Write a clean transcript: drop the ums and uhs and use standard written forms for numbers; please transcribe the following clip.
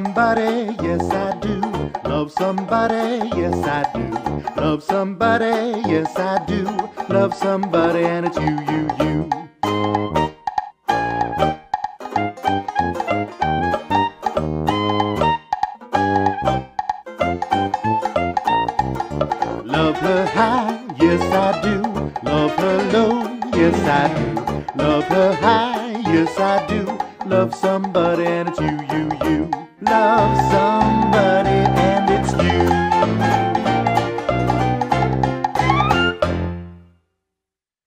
somebody, yes I do. Love somebody, yes I do. Love somebody, yes I do. Love somebody, and it's you, you, you. Love her high, yes I do. Love her low, yes I do. Love her high, yes I do. Love somebody, and it's you,